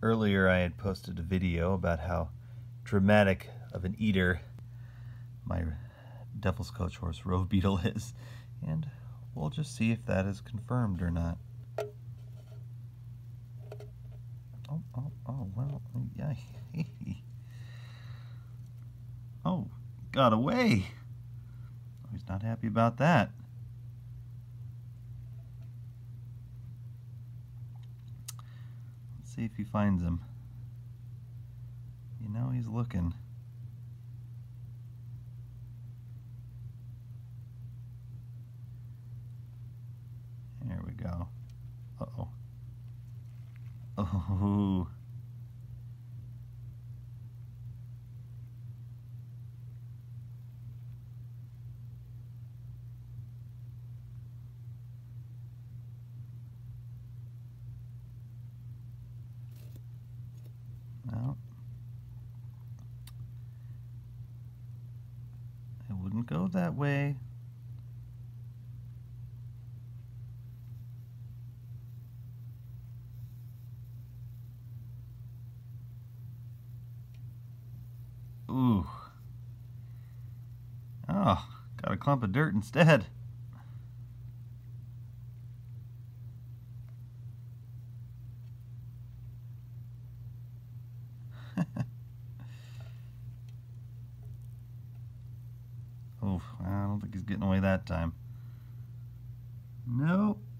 Earlier I had posted a video about how dramatic of an eater my Devil's Coach Horse rove beetle is, and we'll just see if that is confirmed or not. Oh, well, yeah. Oh, got away. Oh, he's not happy about that. Let's see if he finds him. You know, he's looking. There we go. Uh-oh. Oh. No. It wouldn't go that way. Ooh. Oh, got a clump of dirt instead. Oh, I don't think he's getting away that time. Nope.